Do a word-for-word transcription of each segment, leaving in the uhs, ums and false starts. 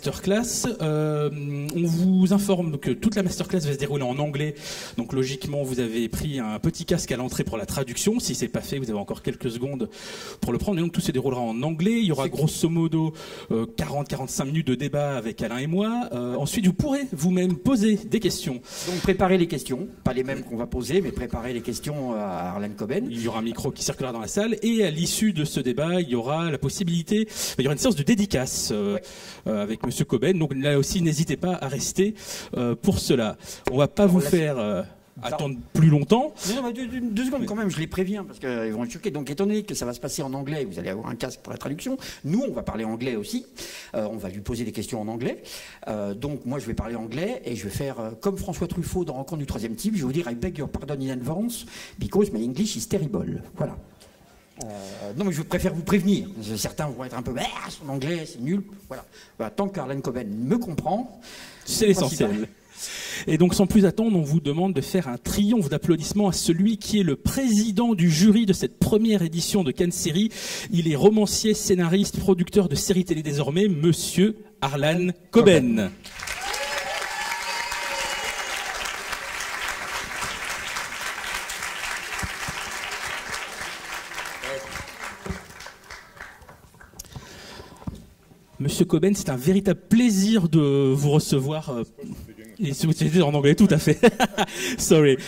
masterclass. Euh, on vous informe que toute la masterclass va se dérouler en anglais. Donc logiquement, vous avez pris un petit casque à l'entrée pour la traduction. Si c'est pas fait, vous avez encore quelques secondes pour le prendre. Et donc tout se déroulera en anglais. Il y aura grosso modo euh, quarante à quarante-cinq minutes de débat avec Alain et moi. Euh, ensuite, vous pourrez vous-même poser des questions. Donc préparez les questions, pas les mêmes qu'on va poser, mais préparez les questions à Harlan Coben. Il y aura un micro qui circulera dans la salle. Et à l'issue de ce débat, il y aura la possibilité, il y aura une séance de dédicace euh, ouais. euh, avec Monsieur Coben. Donc là aussi, n'hésitez pas à rester euh, pour cela. On va pas Alors, vous faire euh, attendre plus longtemps. Non, non, deux, deux secondes quand même, je les préviens parce qu'ils vont être choqués. Donc étant donné que ça va se passer en anglais, vous allez avoir un casque pour la traduction. Nous, on va parler anglais aussi. Euh, on va lui poser des questions en anglais. Euh, donc moi, je vais parler anglais et je vais faire euh, comme François Truffaut dans Rencontre du troisième type. Je vais vous dire I beg your pardon in advance because my English is terrible. Voilà. Euh, non, mais je préfère vous prévenir. Certains vont être un peu ah, son anglais, c'est nul. Voilà. Voilà. Tant qu'Harlan Coben me comprend, c'est l'essentiel. Et donc, sans plus attendre, on vous demande de faire un triomphe d'applaudissements à celui qui est le président du jury de cette première édition de Cannes Série. Il est romancier, scénariste, producteur de séries télé désormais, Monsieur Harlan Coben. Monsieur Coben, c'est un véritable plaisir de vous recevoir. Euh, et c'est en anglais, tout à fait. Sorry.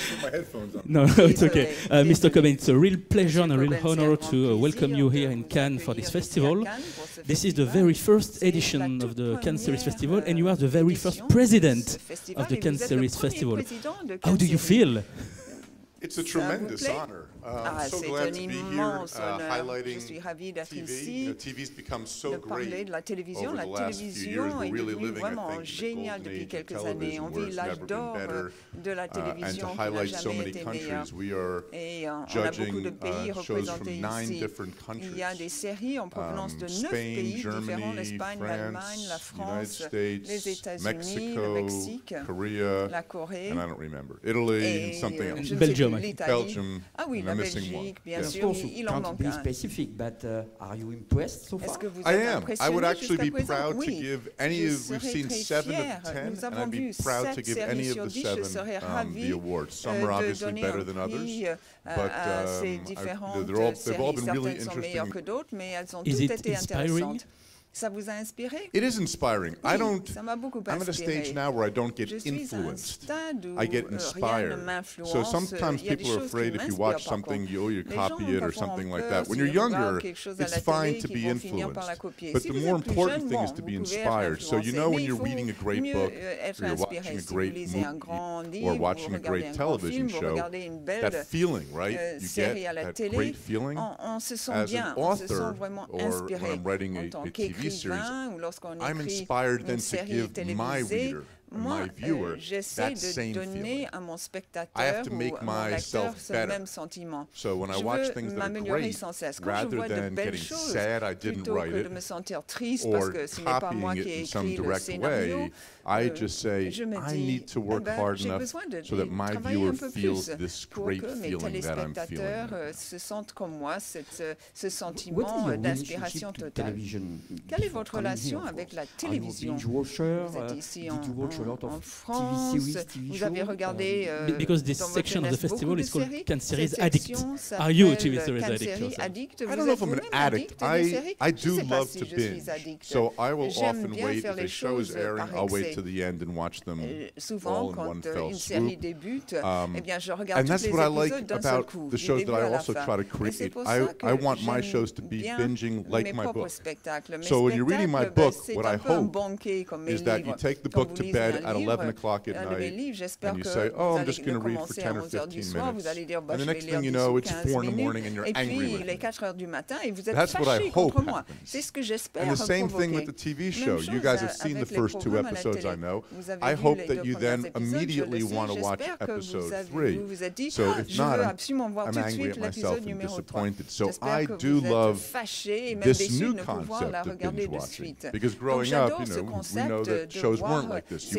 No, it's okay. Uh, Mister Coben, it's a real pleasure and a real honor to uh, welcome you here in Cannes for this festival. This is the very first edition of the Cannes Series Festival, and you are the very first president of the Cannes Series Festival. How do you feel? It's a tremendous honor. Uh, ah, I'm so glad to be here, uh, highlighting T V. You know, T V's become so great de la télévision. over La the last few years. télévision We're est really devenue living, I vraiment think, the géniale golden depuis age of quelques années. television On where vit it's l'âge never d'or been better. de la Uh, and télévision to qui n'a highlight so jamais many été meilleure. countries, we are Et euh, on a judging beaucoup de pays uh, shows from représentés nine ici. different countries. Il y a des séries en provenance Um, de neuf Spain, pays différents, Germany, l'Espagne, l'Allemagne, la France, United France, States, les États-Unis, Mexico, le Mexique, Korea, la Corée, and I don't remember, Italy, et and something euh, else. je ne Belgium, sais plus, l'Italie. Belgium. Ah oui, Am la I missing one? Belgique, bien Yeah. sûr, Of course, il, il en can't manque be un. specific, but uh, are you impressed so far? Est-ce que vous I êtes am. I would impressionné actually jusqu'à be présent? proud to Oui. give any Je of, we've serais seen très seven fier. of ten, Nous and avons I'd be vu proud to sept give séries any sur of the dix. Je seven serais um, ravi the awards. Some euh, are de obviously donner better un than others, prix euh, but à ces um, I- différentes they're all, they've all séries. been really Certaines sont meilleures que interesting. d'autres, mais elles ont Is toutes it été inspiring? intéressantes. Ça vous a inspiré? It is inspiring. I Oui, don't. ça m'a beaucoup I'm at a inspiré. stage now where I don't get Je suis à un influenced. stade où I get euh, rien ne inspired. m'influence. So sometimes Il y a des people are choses qui afraid if you m'inspirent, watch par something, contre. you oh you Les gens copy it or parfois ont something like peur that. When s'ils you're regardent younger, quelque chose à it's la télé fine to qu'ils be vont finir par la influenced. copier. But Si the vous more êtes plus important jeune, thing bon, is to be vous pouvez être inspired. So you influencé, know mais when il you're faut reading a great mieux book, euh, être or you're inspiré. watching a Si vous great lisez un movie, grand livre, or vous watching a regardez great un grand television film, vous show, regardez une belle that feeling, right? euh, You série get à la that télé, great feeling on, on se sent as bien, an on se sent author, vraiment or when inspiré. I'm writing En a, tant a T V series, qu'écrivain, ou lorsqu'on I'm écrit inspired une then to série give my télévisée, reader, moi, my viewer, euh, j'essaie that de same donner feeling. à mon I spectateur have to ou make à mon lecteur myself ce better. même sentiment. So when I Je watch veux things that are m'améliorer great, sans cesse. Quand je rather vois de than belles getting choses, sad I didn't plutôt write que de it, me sentir triste parce or que ce n'est pas moi copying qui it ai in some écrit le direct scénario, way, I euh, just say, je me I dis, need to work eh ben, hard j'ai enough besoin de so that my travailler viewer un peu feels plus this pour great que mes feeling that I'm feeling. téléspectateurs euh, se sentent comme moi, cette, euh, ce What is sentiment your euh, d'inspiration relationship to totale. television Quelle est before votre coming here, relation of avec course? la Are you a télévision? binge watcher? Vous êtes Uh, ici did en, you watch a lot en, of en T V France, series, T V vous shows? avez regardé Um, euh, Because this dans votre section of the jeunesse beaucoup festival de is called séries. Cannes Series Cette Addict. section Are you a s'appelle T V series Cannes addict Séries yourself? Addict. I Vous don't know êtes if I'm an vous-même addict. addict des I, séries? I Je do sais pas love si to je suis binge. addict. So I will J'aime often bien wait faire if les a show is choses airing, par I'll wait excès. to the end and watch them Euh, all Souvent, in quand one euh, fell une série swoop. débute, Um, eh bien, je regarde And tous that's les what I like épisodes d'un seul about coup, the du shows début that I à la also fin. try to Et c'est create. pour I, ça I want que my j'aime shows to be bien binging like mes my propres book. spectacles. Mes So when you're reading my spectacles, ben, book, c'est what un I peu un hope banquet comme mes is that you livres. take the Quand book vous to lisez bed un at livre, eleven o'clock at un de mes night, livres, j'espère and you que say, oh, vous I'm allez just le going to read for commencer ten à or onze heures du fifteen soir, minutes. vous allez dire, bah, And the je vais next lire thing you dix know, ou it's quinze four in the minutes, morning and you're et angry puis with il est me. quatre heures du matin et vous êtes That's what I fâché hope contre moi. happens. C'est ce que j'espère And the same provoquer. thing with the T V Même show. You chose guys have seen the avec les first two programmes à la episodes, télé. I know. Vous avez I vu hope les that deux you premiers then épisodes, je immediately le sais, want to watch j'espère que episode vous avez- three. vous vous êtes dit, So ah, if je not, veux I'm, absolument voir I'm tout de angry suite at myself l'épisode and numéro trois. disappointed. So J'espère I que do vous êtes love fâché et même this déçu new de ne pouvoir concept la of regarder binge de watching. suite. Because Donc growing up, j'adore you ce know, we concept know that de shows voir weren't like this. You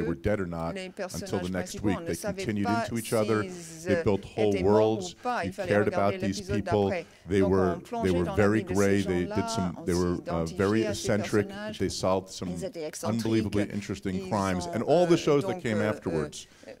they were dead or not les until the personnages next principaux, week. on ne They savait continued pas into each other. s'ils They built whole étaient morts ou worlds. pas. Il You fallait cared regarder about these l'épisode people. d'après. They Donc, were on they plongeait were dans la very vie de gray. ces They gens-là, did some. on They were uh, s'identifiait very à ces eccentric. personnages. They solved some Ils étaient excentriques. unbelievably interesting Ils crimes, ont, and all the euh, shows that donc, came euh, afterwards. euh,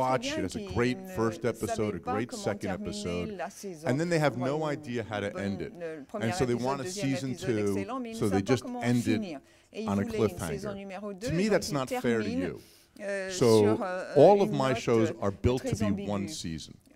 watch. It has a great first episode, a great second episode, and then they have no idea how to end it. And so they want a season two, so they just end it on a cliffhanger. To me, that's not fair to you. So all of my shows are built to be one season.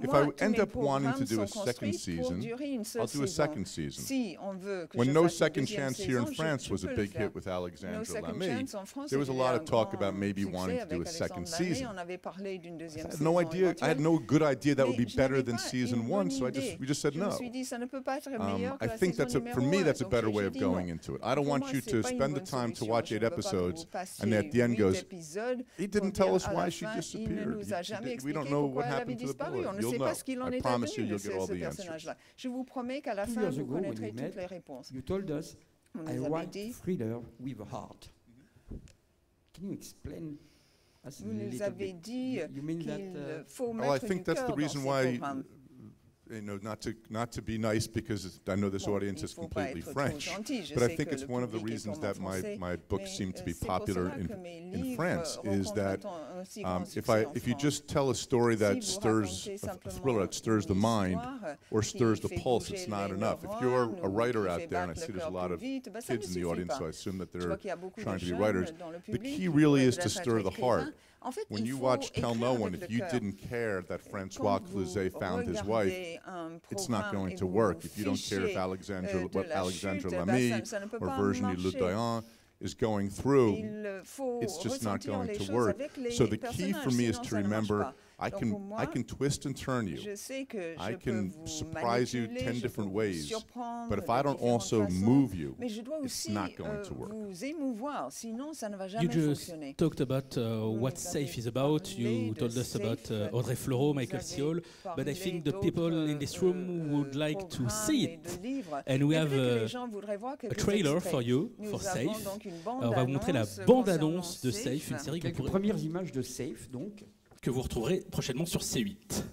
if I end up wanting to do a second season, I'll do a second season. Si on veut que when je No fasse une Second deuxième Chance here in saison, France je, was je a peux big le faire. hit with Alexandra No Second Lamy, Chance en France, there was a c'était lot un of talk grand about maybe succès wanting to do a avec second Alexandre Lamy. season. On avait parlé d'une deuxième I had saison no idea. I had éventuelle. no good idea that would be Mais je better n'avais than pas season une one, bonne so I just idée. we just said Je me no. suis dit, ça ne peut pas être Um, meilleur que I la think saison that's a, numéro for me un. that's a Donc, better j'ai way of dit going non. into it. I don't Pour want moi, you c'est to pas une spend the bonne time to solution. watch Je eight ne veux pas que episodes, vous passiez and at the end huit goes, épisodes he pour didn't tell dire us à la why she fin, il ne disappeared. nous a You- jamais we don't expliqué know pourquoi what elle avait happened to the disparu. boy. On ne You'll sait know. pas ce qu'il en I est promise you, devenu de you'll ce, get all ce the answers. personnage-là. Je vous promets qu'à la Two fin, years vous ago, when connaîtrez we toutes met, les réponses. You told us, On I nous avait write dit, thriller with a heart. Can you explain us a vous nous little avez bit? dit You, you mean qu'il that, uh, faut Well, I mettre du think that's cœur the dans reason ces why, programmes. you know, not to not to be nice because I know this Bon, audience il is faut pas completely être trop French, gentil. Je but I sais think que it's le one of the public est reasons en that my français, my books mais, seem to euh, be c'est pour popular cela in que mes in livres France is rencontrent that un aussi um, grand if succès I en if you France. just tell a story Si that vous stirs racontez a simplement thriller that stirs the une mind histoire or qui stirs the fait pulse, bouger it's not les enough. If neurones you're ou a writer qui out fait there, and I battre see le there's a cœur lot plus of vite, ben ça kids ne in the suffit audience, pas. so I assume that Je they're vois qu'il y a beaucoup trying de to be jeunes writers. dans le The public key qui really veulent is to être stir the écrivains. heart. En fait, When il you faut watch Tell écrire No One, avec if le you cœur. didn't care that Francois Quand vous Cluzet found his wife, regardez un it's not programme going et to vous work. vous If you don't care if fichez, Alexandra, euh, de what la Alexandra chute, ben Lamy ça- ça ne peut or pas Virginie marcher. Ledoyen is going through, Il faut it's just not ressentir going les to choses work. avec les So the key personnages, for me is sinon to ça ne marche remember pas. I Donc can pour moi, I can twist and turn you. je sais que I je peux can vous surprise you manipuler, ten je peux different vous ways. surprendre But if de I don't différentes also façons, move you, mais je dois it's aussi not going euh, to work. vous émouvoir, sinon ça ne va You jamais just fonctionner. talked about uh, Vous what nous Safe avez is about. parlé You de told us Safe, about uh, Audrey Fleurot, vous Michael avez Siol, but I parlé think the d'autres, people in this room euh, would like to programmes see et it. de livres. And we Et have peut-être que a, les gens voudraient voir a quelques trailer extraits. for you, Nous for avons Safe. donc une Alors, on va vous montrer la bande-annonce bande-annonce de concernant Safe, une série que vous, Quelques pourrez- premières images de Safe, donc. que vous retrouverez prochainement sur C huit.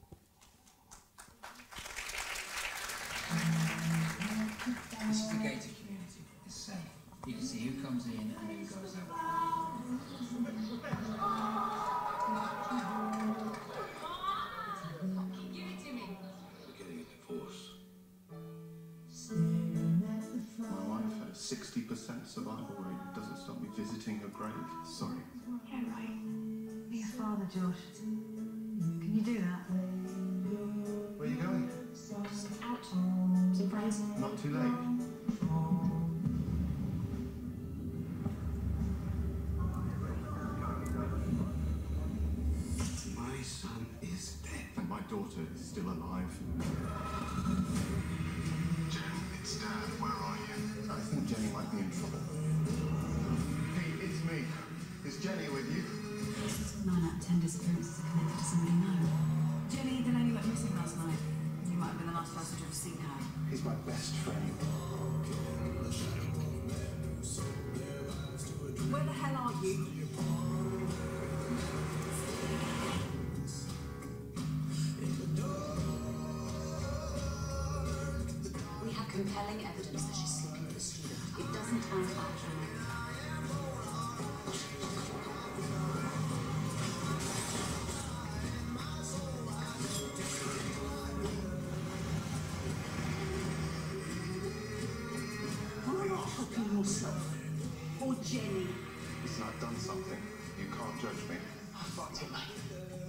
This is the gated community. It's safe. You can see who comes in and who goes out. We're getting a divorce. My wife had a sixty percent survival rate. Doesn't stop me visiting her grave. Sorry. Yeah, right. Be a father, Josh. Can you do that? Where are you going? Out. Some friends. Not too late. My son is dead. And my daughter is still alive. Jenny, it's Dad. Where are you? I think Jenny might be in trouble. Pete, it's me. Is Jenny with you? Nine out of ten disappearances are connected to somebody known. Jenny, the lady went missing last night. You might have been the last person to have seen her. He's my best friend. Where the hell are you? We have compelling evidence that she's sleeping with a student. It doesn't add up. Why not helping yourself? Or Jenny? Listen, I've done something. You can't judge me. I fucked it, mate.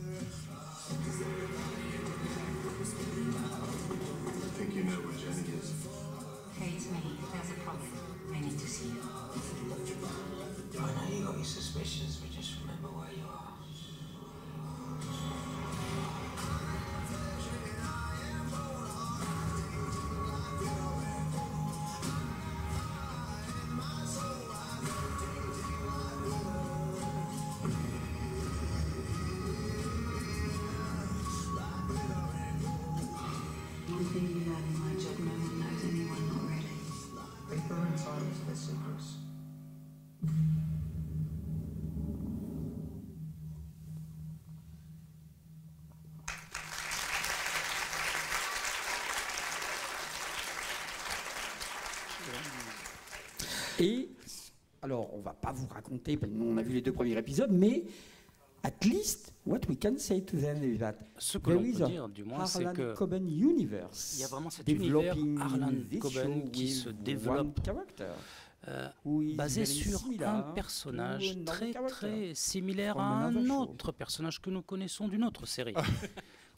I think you know where Jenny is. Hey, it's me. There's a problem. I need to see you. I know you got your suspicions, but just remember where you are. One thing you learn in my job, no one knows anyone not ready. People are entitled to their secrets. Et, alors, on va pas vous raconter, parce que nous, on a vu les deux premiers épisodes, mais at least, what we can say to them is that Ce que there l'on is peut a dire, du moins, c'est Harlan que Coben universe. il y a vraiment cet univers developing Harlan this Coben show qui with se one développe character euh, who is basé very sur similar un to personnage another très character très similaire from à another un show. autre personnage que nous connaissons d'une autre série.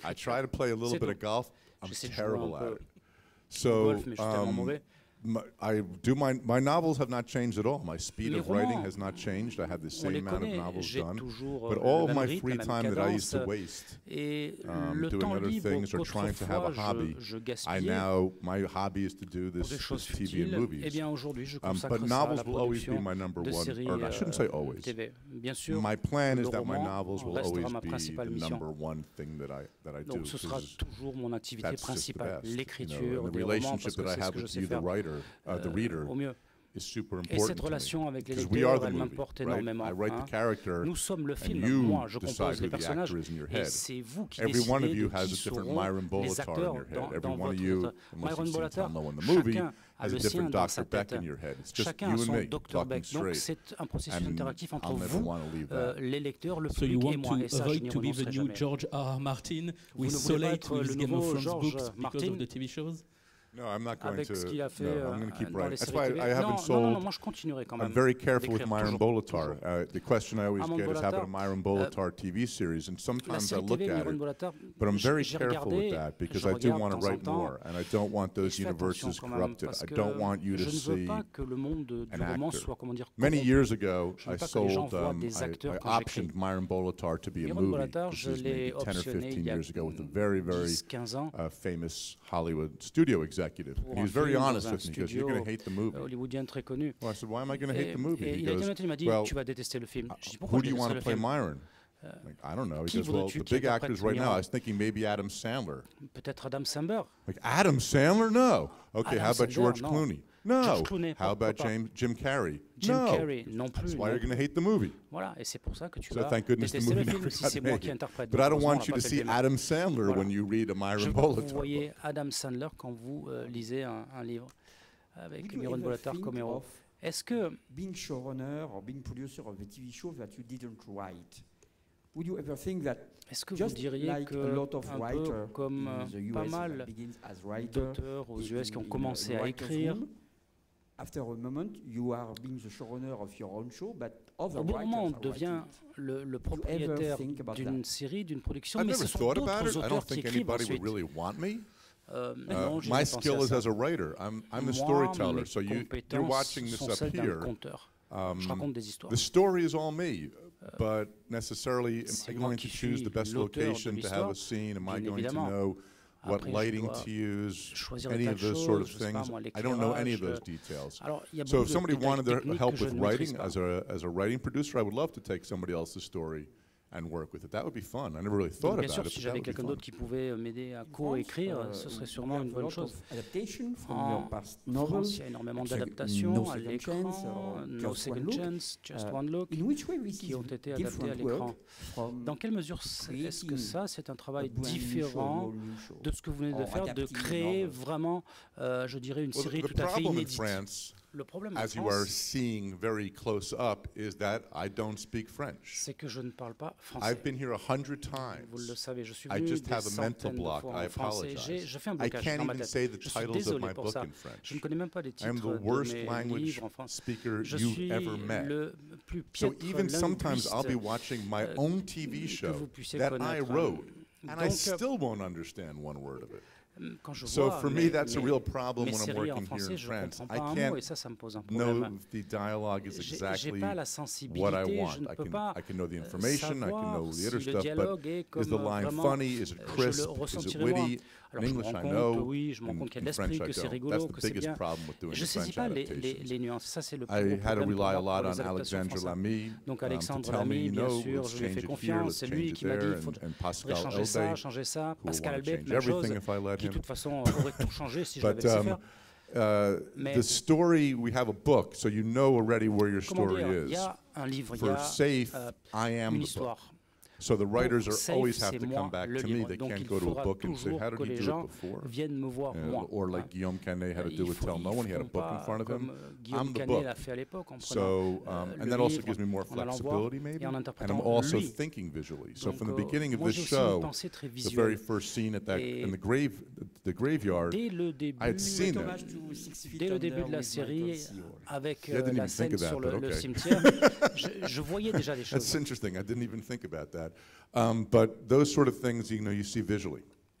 I try to play a little bit of golf. I'm terrible at it. So, golf, mais je suis tellement um, mauvais. My, I do my my novels have not changed at all. My speed of writing has not changed. I have the same amount of novels done, but all of my free time that I used to waste um, doing other things or trying to have a hobby, I now my hobby is to do this, this T V and movies. Um, but novels will always be my number one. Or I shouldn't say always. My plan is that my novels will always be the number one thing that I that I do. Donc ce sera toujours mon activité principale, l'écriture, the relationship that I have with you, the writer. Uh, the reader is super important. Et cette relation avec les lecteurs, elle m'importe énormément. Hein. Nous sommes le film, moi je compose les personnages, et c'est vous qui décidez de qui seront les acteurs dans, dans votre... Myron Bolatar, chacun a le sien dans sa tête, chacun a son docteur Beck. Donc c'est un processus interactif entre vous, euh, les lecteurs, le public et moi. Et ça, je n'y renoncerai jamais. George R. R. Martin, vous ne voulez pas être le nouveau George Martin No, I'm not going avec to. Ce qu'il a fait no, I'm going to keep dans writing. les That's why séries I haven't non, sold. Non, non, non, moi je continuerai quand même. I'm very careful with Myron toujours, Bolatar. toujours. Uh, the question I always Amon get Bolatar, is having a Myron Bolatar uh, T V series, and sometimes I look T V, at it, Bolatar, but I'm very careful regardé, with that because I do want to write more, and I don't want those universes corrupted. I don't want you to see an actor. Many years ago, I sold, um, I, I optioned Myron Bolatar to be a movie. This is maybe ten or fifteen years ago with a very, very uh, famous Hollywood studio executive. And he was very honest with me. Because you're going to hate the movie. Hollywoodien très connu. Well, I said, why am I going to hate the movie? Et, he il goes, a dit, il m'a dit, well, tu vas détester le film. Je dis, who do you want to play Myron? Like, I don't know. He goes, well, the big actors right now, I was thinking maybe Adam Sandler. Peut-être Adam Sandler. Like, Adam Sandler? No. Okay, Adam how about Sandler, George non. Clooney? No. George Clooney, how about pas. James, Jim Carrey? Jim no. Carrey, non plus. That's why non. you're going to hate the movie. Voilà, et c'est pour ça que tu So vas thank goodness the détester movie le film never si got c'est moi made. qui interprète. But I don't Donc, want on you va to pas see fait le Adam Sandler voilà. when you read a Myron Je veux Bolatar que vous voyez book. Adam Sandler quand vous euh, lisez un, un livre avec Myron Bolatar comme héros. Est-ce que being showrunner or being producer of a T V show that you didn't write, would you ever think that Est-ce que vous diriez like que, a lot of un writers peu comme in the pas U S mal writer, d'auteurs aux U S qui ont in, commencé in à écrire, room, after a moment, you are being the showrunner of your own show, but other au bout d'un moment, on writers are devient writing le, le propriétaire d'une série, d'une production, I've mais never ce sont thought about d'autres it. I don't auteurs qui think écrivent anybody ensuite. would really want me. Euh, Uh, non, my skill is as a writer. I'm, I'm the storyteller. Moi, So you, mes you're watching this sont up celles d'un here. conteur. Um, Je raconte des histoires. the story is all me, but necessarily, am I c'est going moi to qui choose suis the best l'auteur de location to have a l'histoire, scene? Am I bien going to évidemment. know what Après, je lighting dois to use? choisir Any des of those choses, sort of je sais pas things? moi, I don't know any of l'éclairage, those details. Alors, il y a So beaucoup if de somebody détails wanted to techniques help que je with ne maîtrise writing pas. as a as a writing producer, I would love to take somebody else's story and work with it. That would be fun. I never really thought Donc, bien about sûr, it, si but that j'avais would be quelqu'un fun. d'autre qui pouvait m'aider à co-écrire, ce serait sûrement une bonne chose. En France, il y a énormément d'adaptations à l'écran, No Second Chance, Just One Look, qui ont été adaptées à l'écran. Dans quelle mesure est-ce que ça, c'est un travail différent de ce que vous venez de faire, de créer vraiment, euh, je dirais, une série tout à fait inédite? Le problème en as you are France, seeing very close up, is that I don't speak French. c'est que je ne parle pas français. I've been here a hundred times. Vous le savez, je suis I venu just des have a mental centaines de block. fois I en français. J'ai, apologize. je fais un I blocage can't dans ma even tête. say the Je suis titles of désolé my pour book ça. in Je ne French. connais même pas les I am titres the worst de mes language livres en France. speaker Je you've suis ever met. le plus So piètre even sometimes I'll be linguiste watching my euh, own T V que show vous puissiez that I connaître. wrote, and I Donc, still won't understand one word of it. quand je So vois for mes, me, that's a mes- real problem mes when I'm séries en working here français, in je France. comprends I pas un mot can't et ça, ça me pose un know problème. if the dialogue is J'ai, j'ai exactly pas la what I sensibilité, want. je ne I peux can, pas I can know the euh, information, I can savoir know the si other le stuff, but dialogue est is comme the line vraiment, funny? Is it euh, je crisp? le Is it ressentirai moi. witty? Alors In je me English, rends I compte know. que oui, je me rends In, compte qu'il y a in de l'esprit, French, que I c'est don't. rigolo, That's the que c'est biggest bien. problem with doing Je the saisis French pas les, les, adaptations. les nuances. Ça, c'est le plus I gros had to problème rely pour a moi, lot pour on les adaptations Alexandre françaises. Lamy Donc um, to Alexandre tell me, Lamy, you bien know, sûr, let's je lui ai change fait it here, confiance. let's C'est change lui it qui m'a dit, there, il faut and, and Pascal changer ça, Elbey, changer ça. who Pascal wanna Elbey, change même chose, everything if I let qui de him. toute façon aurait tout changé si je l'avais But laissé um, faire. uh, Mais the story, we have a book, so you know already where your comment story dire, il y is. a un livre, il y For a Safe, euh, I am une the book. histoire. So the writers Pour are Safe, always have c'est to moi come back le to me. livre. They Donc can't il go to a faudra book and say, toujours how que did you les do gens it before? viennent me voir And- moi. or like hein. Guillaume Canet had to Il do with faut- Tell No ils One. He had a font book in pas front of him. comme, euh, Guillaume I'm the Canet book. l'a fait à l'époque en prenant So, um, euh, and le that also livre, gives me more en allant voir flexibility, maybe. et en And I'm interprétant also lui. thinking visually. So Donc, from the euh, beginning of moi, this j'ai aussi une show, pensée très the visuelle. very first scene at that Et in the grave, the graveyard, Dès le début, I had seen it. dès le début de la série, avec I euh, didn't la even scène think about sur that, le, le okay. cimetière, je, je voyais déjà des That's choses. interesting. I didn't even think about that. Um, but those sort of things, you know, you see visually.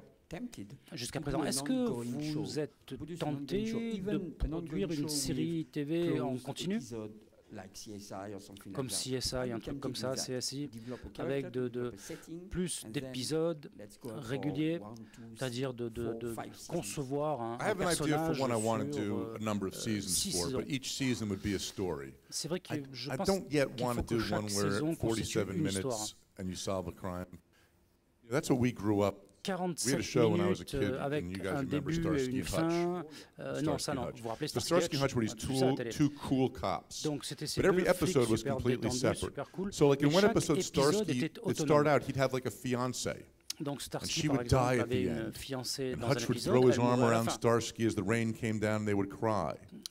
jusqu'à présent. Est-ce que vous êtes tenté de produire une série T V en continu, comme C S I, un truc comme ça, C S I, avec de, de plus d'épisodes réguliers, c'est-à-dire de, de, de concevoir un, un personnage sur euh, six saisons. C'est vrai que je pense qu'il faut que chaque saison constitue une histoire. quarante-sept minutes euh, avec un début et une fin. Euh, non, ça non. Vous vous rappelez Starsky Hutch, on a tout ça à la télé. Donc c'était ces deux flics super détendus, super cool. So like in one episode, épisode Starsky, était it autonome. started out, he'd have like a fiancée. Donc Starsky, par exemple, avait une fiancée And dans un Hutch would épisode. throw his Elle arm mourait à la around fin. Starsky as the rain came down and they would cry.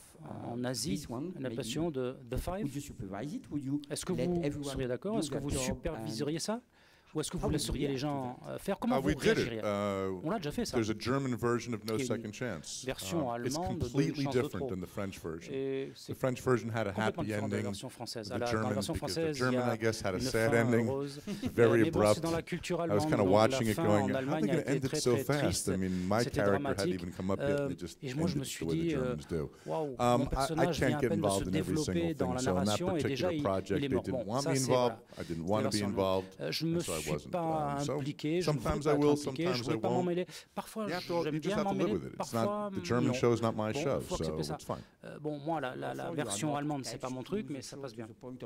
en Asie, une adaptation de The Five. Est-ce que vous seriez d'accord? Est-ce que vous superviseriez ça? Ou est-ce que vous laisseriez les gens euh, faire? Comment uh, vous réagiriez? Uh, On l'a déjà fait ça. There's a German version of No Second Chance. Version uh, it's allemande completely de different than the French version. Et the French version had a happy ending. La version française. The la, German, dans la version française, the German, I guess, had a sad fin ending. Heureuse. Very mais abrupt. Bon, dans la culture I was kind of watching it, going, "How are they going to end it so fast?" I mean, my character hadn't even come up yet, and they just ended it the way the Germans do. Um, I, I can't get involved in every single thing. So in that particular project, they didn't want me involved. I didn't want to be involved, and so I wasn't. Um, so sometimes I will, sometimes I won't. Parfois, you have to, you just have to live with it. It's not the German show is not my show, so it's fine. Bon, moi, la, la, la version allemande, c'est pas mon truc, mais ça passe bien.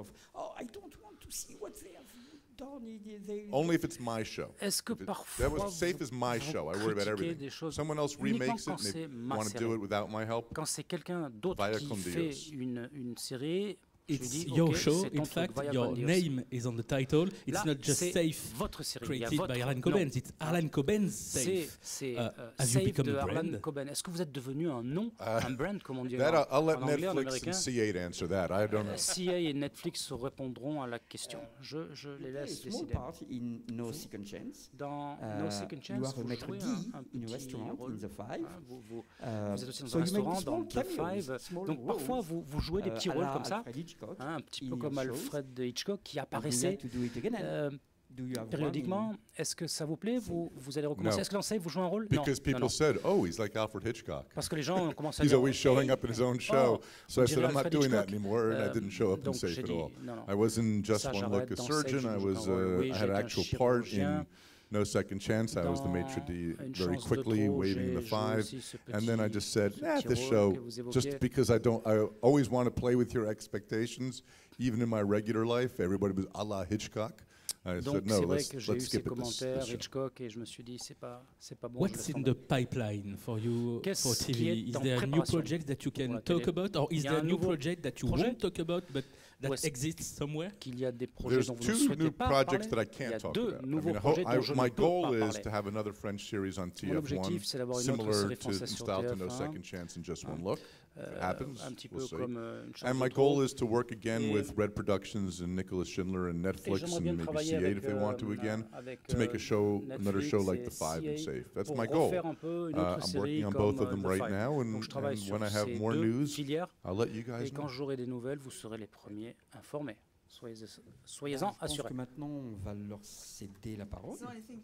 Only if it's my show. Est-ce que parfois that was safe as my show. I worry about everything. Someone else remakes it, they want to do it without my help. Quand c'est quelqu'un d'autre qui fait une une série. It's dis, your okay, show. In fact, your name is on the title. It's Là, not just safe votre série. created votre, by Harlan Coben. It's Harlan Coben's safe. C'est uh, uh, Safe de Harlan Coben. Est-ce que vous êtes devenu un nom, uh, un brand, comme on dit that, en, I'll let en anglais, Netflix en américain? And C eight answer that. I don't know. C eight et Netflix répondront à la question. Je, je les laisse décider. In No Second Chance. Dans uh, No Second Chance, you are vous maître jouez D un, un in a restaurant rôle. in the Five. Ah, vous, vous, uh, vous êtes aussi dans so un restaurant dans The Five. Donc roles, parfois vous, vous jouez des petits uh, rôles comme ça, hein, un petit peu comme Alfred Hitchcock qui apparaissait euh, périodiquement. Est-ce que ça vous plaît? Vous, vous allez recommencer? No. Est-ce que l'on sait vous jouez un rôle? Because non. people non, non. said, "Oh, he's like Alfred Hitchcock." Parce que les gens ont commencé à He's dire, always showing up in his own show. Oh, so I said, "I'm not Alfred doing Hitchcock. that anymore," and euh, I didn't show up in donc Safe at dit, all. Non, non. I wasn't just ça, one look a surgeon. Safe, I was, uh, oui, I had an actual part in No Second Chance. I was the maitre d' very quickly, waving the five, and then I just said, "Eh, this show, just because I don't, I always want to play with your expectations, even in my regular life. Everybody was a la Hitchcock." I Donc said, no, c'est vrai let's, que j'ai eu let's ces skip it, this, commentaires this Hitchcock et je me suis dit c'est pas c'est pas bon. What's in the pipeline for you for T V? Is there a new project that you can talk about, or is there a new project that you won't talk about but that exists somewhere? Qu'il y a des projets There's dont vous ne two souhaitez new pas projects parler. that I Il y can't a talk deux about. I nouveaux mean, I projets hope, dont I, je my ne peux goal pas is parler. to have another French series on T F one, Mon objectif, c'est d'avoir une autre similar série to, française sur style to T F No un. Second Chance in Just One Look. If it happens, un petit peu we'll see. comme euh, une chance And my de trop. goal is to work again with Red Productions and Nicholas Schindler and Netflix and maybe C eight if they want to again, to make a show, another show like The Five and Safe. That's my goal. Uh, I'm working on both of them right now, and, and when I have more news, I'll let you guys Et quand know. j'aurai des nouvelles, vous serez les premiers informés. Soyez, soyez-en assurés. Je pense que maintenant, on va leur céder la parole.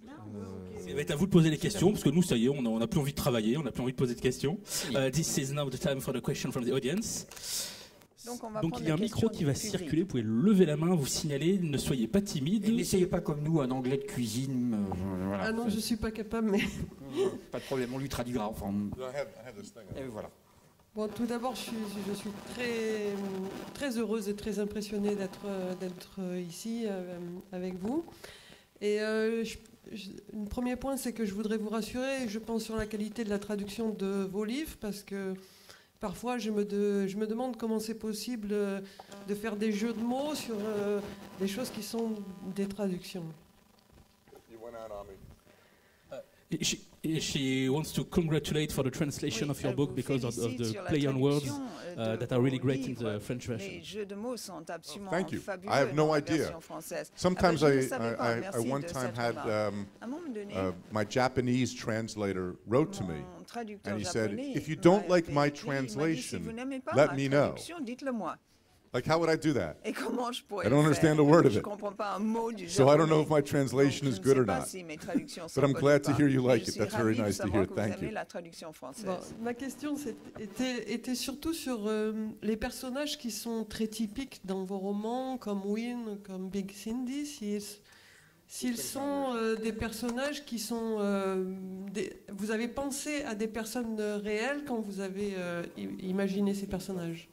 Euh... Ça va être à vous de poser les questions, parce que nous, ça y est, on n'a plus envie de travailler, on n'a plus envie de poser de questions. Uh, this is now the time for the question from the audience. Donc, on va Donc il y a un micro qui va circuler, vous pouvez lever la main, vous signaler, ne soyez pas timide. Et n'essayez pas comme nous un anglais de cuisine. Euh, voilà. Ah non, je suis pas capable, mais... Pas de problème, on lui traduira. Enfin, et voilà. Bon, tout d'abord, je suis, je suis très, très heureuse et très impressionnée d'être, d'être ici euh, avec vous. Et euh, je, je, le premier point, c'est que je voudrais vous rassurer, je pense, sur la qualité de la traduction de vos livres, parce que parfois, je me, de, je me demande comment c'est possible de faire des jeux de mots sur euh, des choses qui sont des traductions. She, she wants to congratulate for the translation oui, of your book because of, of the play on words uh, that are really great in the French version. Les jeux de mots sont absolument oh, thank you. fabuleux I have no dans la idea. version française. Sometimes ah ben, I, I, I, I one time had um, uh, my Japanese translator wrote to me, and he said, "If you don't like my translation, let me know." Like, how would I do that? Et comment je pourrais I don't understand a word of it. Je comprends pas un mot du so I don't know if my translation is good or not. Si but I'm glad to hear you like it. That's very nice to hear. Thank you. La traduction française. Bon, ma question était, était surtout sur euh, les personnages qui sont très typiques dans vos romans, comme Win, comme Big Cindy, s'ils, s'ils sont euh, des personnages qui sont... Euh, des, vous avez pensé à des personnes réelles quand vous avez euh, imaginé ces personnages?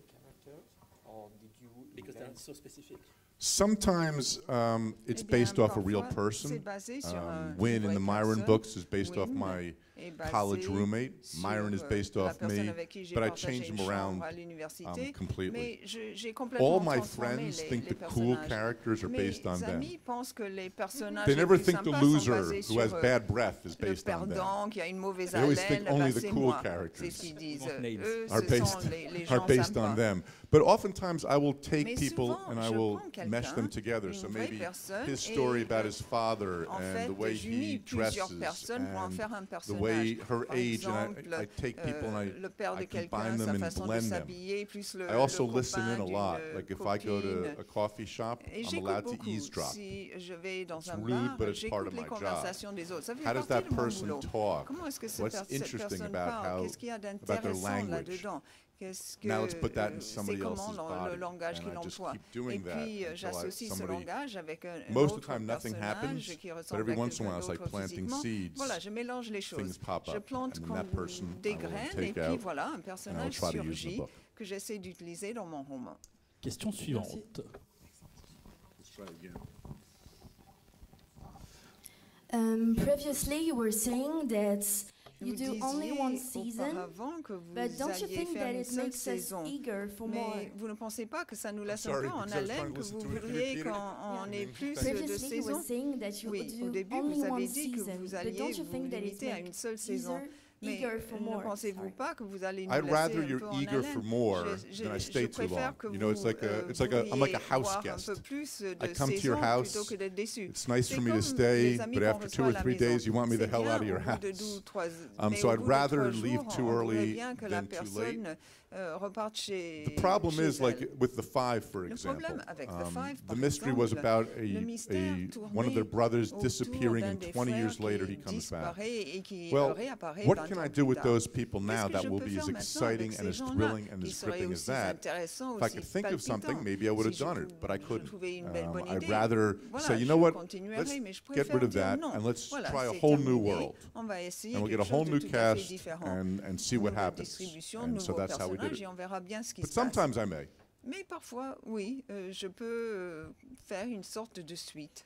So specific. Sometimes um, it's based off a real person. Um, Win in the Myron books is based off my college roommate. Myron is based off me, but I changed him around um, completely. All my friends think the cool characters are based on them. They never think the loser who has bad breath is based on them. They always think only the cool characters are based, are based on them. But oftentimes I will take people and I will mesh them together. So maybe his story about his father and the way he dresses and the way her age, and I, I take people and I, I combine them and blend them. I also listen in a lot. Like if I go to a coffee shop, I'm allowed to eavesdrop. It's rude, but it's part of my job. How does that person talk? What's interesting about how, about their language? Now let's put that in somebody else's body, and I just keep doing that until I, somebody, most of the time nothing happens, but every once in a while it's like planting seeds, things pop up, and then that person I will take out, and I will try to use in the book. Que j'essaie d'utiliser dans mon roman. Question suivante. Let's try again. Um, previously you were saying that you do only one season, but don't you think that it makes us eager for more? Mais vous ne pensez pas que ça nous laisse un peu en haleine, que vous voudriez qu'on ait plus de saisons? Oui, au début vous avez dit que vous alliez vous limiter à une seule saison. Mais ne pensez-vous pas que vous allez nous laisser un peu en haleine? Je, je, je préfère que vous you know, it's like a, it's like a, I'm like a house guest. I come to your house, it's nice for me to stay, but after two or three days, you want me the hell out of your house. Um, so I'd rather leave too early than too late. The problem is, like with The Five, for example, um, the mystery was about a, a one of their brothers disappearing, and twenty years later he comes back. Well, what can I do with those people now that will be as exciting and as thrilling and as gripping as that? If I could think of something, maybe I would have done it, but I couldn't. Um, I'd rather say, you know what, let's get rid of that and let's try a whole new world. And we'll get a whole new cast and, and see what happens. And so that's how we did it. But sometimes I may. Mais parfois, oui, euh, je peux euh, faire une sorte de suite.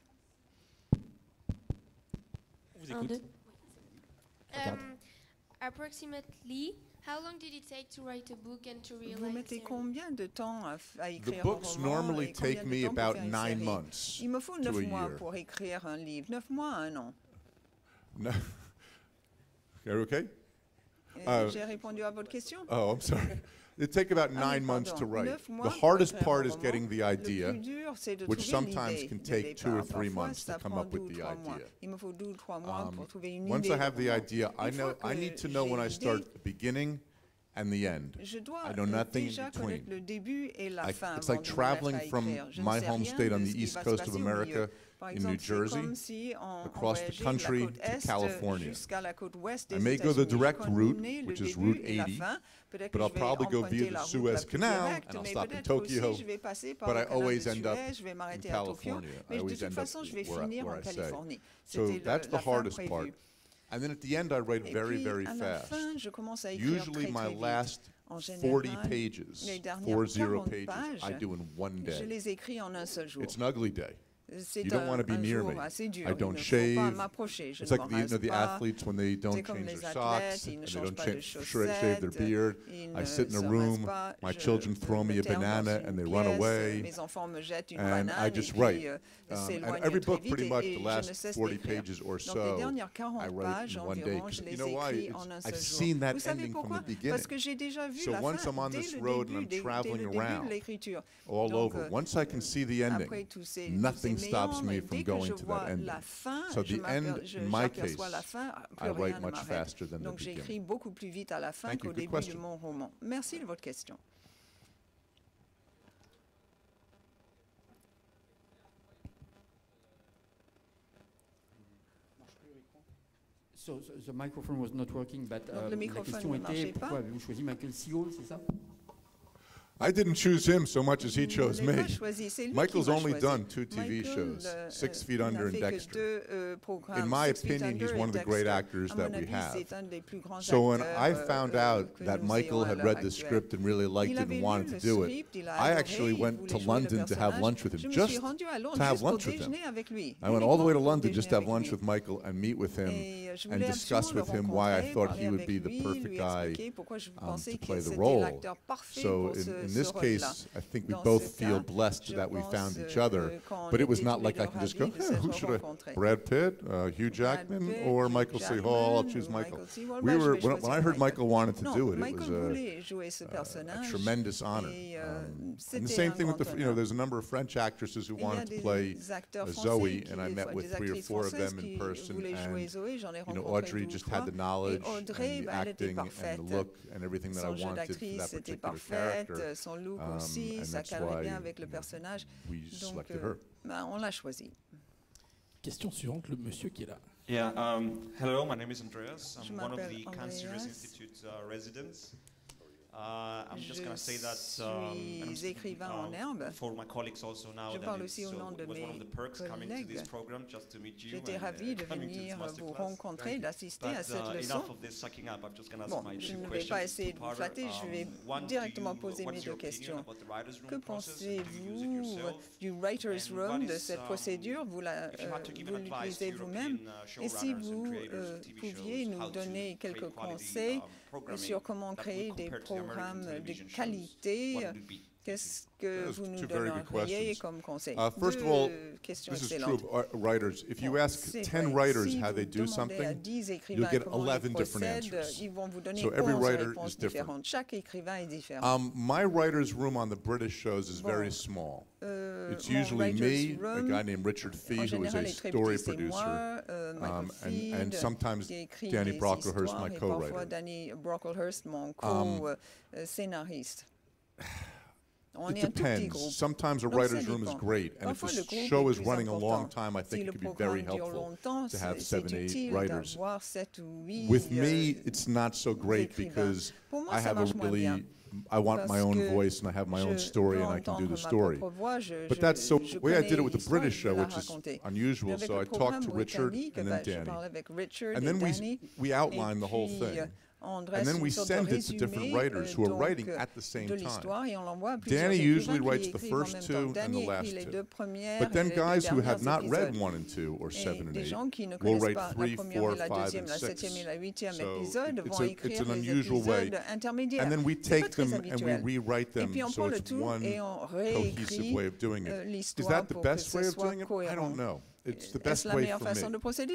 Vous écoute. Um, approximately, how long did it take to write a book and to realize? Vous mettez combien de temps à, à écrire The books un roman normally et combien take de me temps pour about faire une nine série? months Il me faut to neuf a mois year. pour écrire un livre. Neuf mois à un an. No. You're okay? Euh, Uh, J'ai répondu à votre question. Oh, I'm sorry. It take about Ah oui, nine months to pardon. write. Neuf mois The pour hardest écrire part un is roman. getting the Le idea, plus dur, c'est de which trouver sometimes l'idée can de take two or départ. three Parfois, months to ça come prend up deux with ou the trois mois. idea. Il me faut deux ou trois mois Um, pour trouver une Once idée I have de the roman. idea, I Une know fois I que need to know when I j'ai start l'idée, the beginning and the end. je dois I know euh, nothing déjà in between. connaître le début et la I, fin it's avant like de me traveling mettre à from écrire. Je ne my sais home rien state on de the ce qui east va se coast of passer au milieu. America Par in exemple, New c'est Jersey, comme si on, on across the voyageait de la country côte to est California. jusqu'à la côte ouest des I may go the États-Unis. direct Je route, connais le which is début Route et la eighty, fin. Peut-être but que I'll je vais probably go emprunter via la the route Suez la plus Canal, directe, and I'll mais stop in peut-être Tokyo, aussi je vais passer par but le I canal de always end up Suez, je vais in m'arrêter à Tokyo, California. I mais de always toute end up façon, je vais where I- finir where en I say. Californie. So C'était that's le- the la fin hardest part. prévue. And then at the end, I write Et very, puis, very à la fast. fin, je commence à écrire Usually, très, my très vite. last En forty général, pages, les dernières four zero quarante pages, pages, I do in one je day. les écris en un seul jour. It's an ugly day. C'est You don't un, want to be un near jour me. assez dur. I Il don't ne faut shave. pas m'approcher. Je It's ne like me the, you know, rase the pas. athletes when they don't C'est comme change les their athlètes, socks ils ne and they changent don't pas de cha- sh- shave their chaussettes, beard. ils I ne sit in se a rasent room. pas. My Je children throw me a m'éterne dans banana une and they run pièce, away. Mes enfants me jettent une And banane I just et puis write. euh, Um, and s'éloignent every très book, vite pretty et, much, et the je last ne cesse forty d'écrire. pages or Donc les so, dernières I quarante write pages in one day. environ, je 'Cause les you know why? écris It's- en un I've seul seen jour. that Vous savez ending from pourquoi? the beginning. Parce que j'ai déjà vu So la once fin I'm on dès this le road and début, I'm dès, dès traveling le début around de l'écriture. all Donc, over, euh, once I can see the ending, après tous ces, nothing tous ces stops me méandres, from dès que going je to vois that ending. la fin, So je the m'aper- end, je- in my j'aperçois case, la fin, I plus rien write ne much m'arrête. faster than the Donc j'écris beginning. beaucoup plus vite à la fin Thank you. qu'au Good début de question. mon roman. Merci de votre question. So, so the microphone was not working, but Donc, euh, le la microphone question ne était marchait pourquoi pas. avez-vous choisi Michael Seale, c'est ça? I didn't choose him so much as he chose me. Michael's only done two T V shows, Six Feet Under and Dexter. In my opinion, he's one of the great actors that we have. So when I found out that Michael had read the script and really liked it and wanted to do it, I actually went to London to have lunch with him, just to have lunch with him. I went all the way to London just to have lunch with Michael and meet with him and discuss with him why I thought he would be the perfect guy um, to play the role. So in, in this case, I think we both feel blessed that we found each other, but it was not like I can just go, hey, who should I, Brad Pitt, uh, Hugh Jackman, or Michael C. Hall? I'll choose Michael. We were, when, when I heard Michael wanted to do it, it was a, a, a tremendous honor. Um, and the same thing with the, you know, there's a number of French actresses who wanted to play uh, Zoe, and I met with three or four of them in person, and you know, Audrey just had the knowledge and the acting and the look and everything that I wanted for that particular character, um, and that's why we selected her. On l'a choisi. Question suivante, le monsieur qui est là. Yeah, um, hello, my name is Andreas. I'm one of the Cannes Series Institute uh, residents. Uh, I'm just going to say that um, and écrivain en herbe. For my colleagues also now, Je parle aussi au nom de mes collègues. J'étais ravi de venir vous rencontrer, d'assister à cette leçon. Bon, je ne vais pas essayer de vous flatter, je vais directement poser mes deux questions. Que pensez-vous du Writer's Room, de cette procédure? Vous l'utilisez vous-même? Et si vous euh, pouviez nous donner quelques conseils sur comment créer des programmes de qualité, qu'est-ce que vous nous donneriez comme conseil? Uh, first of all, this is true of writers. If you ask ten writers how they do something, you'll get eleven different answers. So every writer is different. Um, my writer's room on the British shows is very small. It's usually me, a guy named Richard Fee, who is a story producer, um, and, and sometimes Danny Brocklehurst, my co-writer. Danny Brocklehurst, mon co-scénariste. It depends. Sometimes a writer's room is great, and if the show is running a long time, I think it could be very helpful to have seven, eight writers. With me, it's not so great because I have a really, I want my own voice and I have my own story and I can do the story. But that's so, the way I did it with the British show, which is unusual, so I talked to Richard and then Danny. And then we, we outlined the whole thing. And then we send it to different writers who are writing at the same time. Danny usually writes the first two and the last two. But then guys who have not read one and two or seven and eight will write three, four, five, and six. So it's, a, it's an unusual way. And then we take them and we rewrite them so it's one cohesive way of doing it. Is that the best way of doing it? I don't know. It's the best way for me.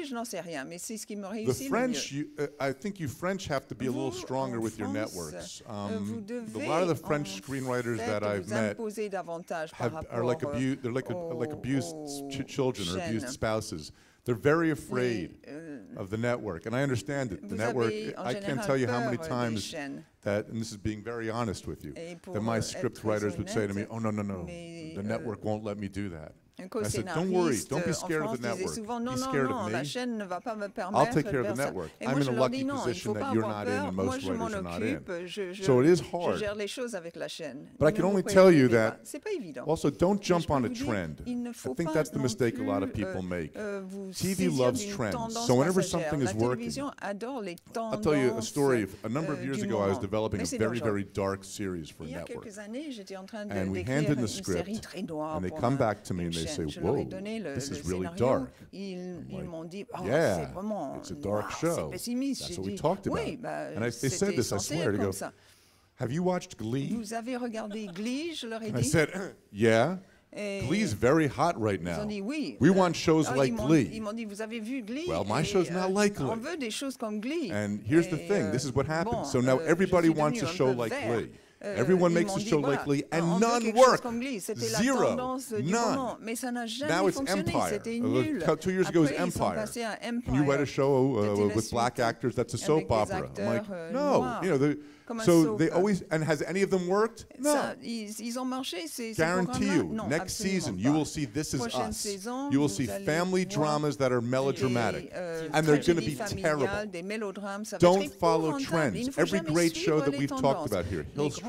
The French, you, uh, I think you French have to be a little stronger with your networks. Um, a lot of the French screenwriters that I've met have, are like, abu they're like, a, like abused ch children or abused spouses. They're very afraid of the network, and I understand it. The network, I can't tell you how many times that, and this is being very honest with you, that my script writers would say to me, oh, no, no, no, the network won't let me do that. I said, don't worry, don't be scared of the network. Be scared of me. I'll take care of the network. I'm in a lucky position that you're not in and most writers are not in. So it is hard. But I can only tell you that, also, don't jump on a trend. I think that's the mistake a lot of people make. T V loves trends. So whenever something is working, I'll tell you a story. A number of years ago, I was developing a very, very dark series for a network. And we handed in the script, and they come back to me and they say, whoa, this is really dark. Like, yeah, it's a dark show. That's what we talked about. And I, they said this, I swear to go, have you watched Glee? And I said, yeah. Glee's very hot right now. We want shows like Glee. Well, my show's not like Glee. And here's the thing, this is what happens. So now everybody wants a show like Glee. Everyone makes a show like Glee, and none work. Zero. None. Now it's Empire. Uh, two years ago it was Empire. Can you write a show uh, with black actors that's a soap opera? I'm like, no. You know, the, so they always, and has any of them worked? No. Guarantee you, next season you will see This Is Us. You will see family dramas that are melodramatic, and they're going to be terrible. Don't follow trends. Every great show that we've talked about here, Hill Street,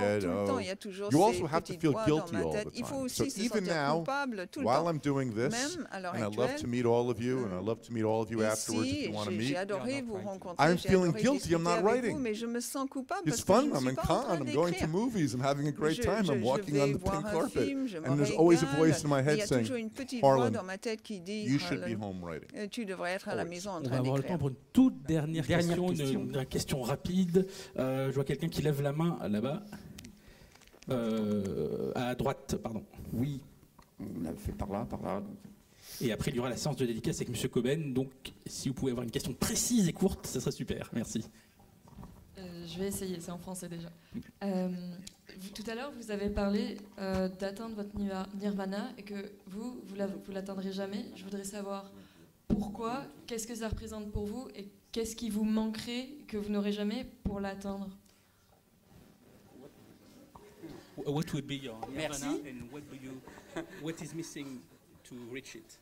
head. Oh. You also have to feel guilty all the time. So even now, while I'm doing this, and I love to meet all of you, and I love to meet all of you afterwards if you want to meet, I'm feeling guilty I'm not writing. It's fun, I'm in Cannes, I'm going to movies, I'm having a great time, I'm walking on the pink carpet, and there's always a voice in my head saying, Harlan, you should be home writing. On va avoir le temps pour une toute dernière, dernière question, question. Une, une question rapide. Euh, je vois quelqu'un qui lève la main là-bas. Euh, à droite, pardon. Oui, on l'a fait par là, par là. Et après, il y aura la séance de dédicace avec M. Coben. Donc, si vous pouvez avoir une question précise et courte, ça serait super. Merci. Euh, je vais essayer, c'est en français déjà. Euh, vous, tout à l'heure, vous avez parlé euh, d'atteindre votre nirvana et que vous, vous l'atteindrez jamais. Je voudrais savoir pourquoi, qu'est-ce que ça représente pour vous et qu'est-ce qui vous manquerait que vous n'aurez jamais pour l'atteindre. What would be your Merci. nirvana and what do you, what is missing to reach it?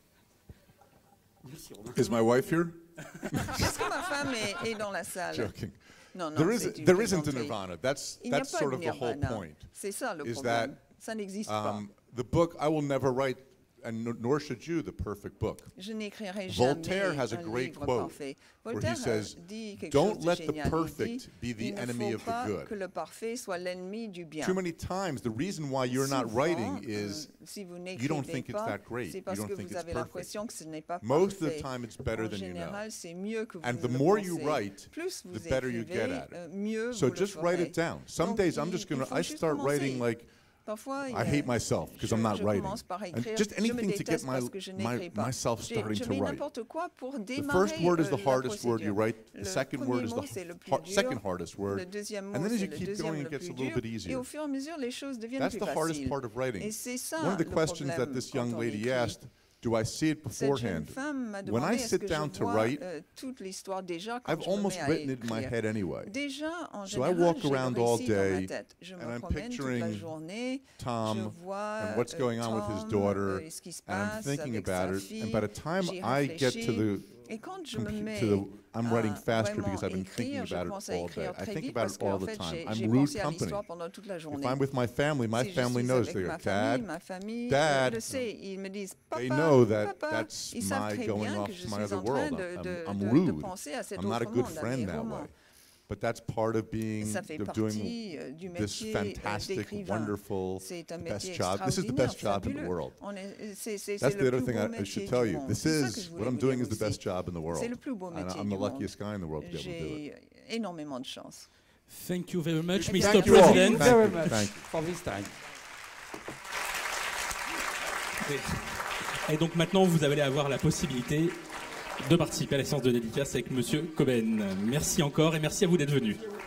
Is my wife here? Est-ce que ma femme est, est dans la salle? Joking. Non, non, there is, there isn't a nirvana. That's that's sort of the whole point. C'est ça le is problème. That, ça n'existe um, pas. The book I will never write, and nor should you, the perfect book. Je n'écrirai jamais Voltaire has a great quote where he says, "Don't let the perfect be the enemy of the good." Que le parfait soit l'ennemi du bien. Too many times, the reason why you're not writing is you don't think it's that great. You don't think it's perfect. Most of the time, it's better than you know. And the more you write, the better you get at it. So just write it down. Some days I'm just gonna, I start writing like, I hate myself because I'm not writing. And just anything to get my, my, myself starting to write. The first word is the hardest word you write. The second word is the har second hardest word. And then as you keep going, it gets a little bit easier. That's the hardest part of writing. One of the questions that this young lady asked, do I see it beforehand? When I sit down to write, I've almost written it in my head anyway. So I walk around all day, and I'm picturing Tom and what's going on with his daughter, and I'm thinking about it, and by the time I get to the to the, I'm writing faster because I've been thinking about it all day. I think about it all the time. I'm rude company. If I'm with my family, my family knows. They go, Dad, Dad. They know that that's my going off to my other world. I'm, I'm rude. I'm not a good friend that way. But that's part of being, of doing this fantastic, wonderful, best job. This is the best job in the world. That's the other thing I, I should tell you. This is, what I'm doing is the best job in the world. And I'm the luckiest guy in the world to be able to do it. Thank you very much, Thank Mister you President. Thank you very much Thank you. for this time. Et donc maintenant, vous allez avoir la possibilité de participer à la séance de dédicace avec Monsieur Coben. Merci encore et merci à vous d'être venu.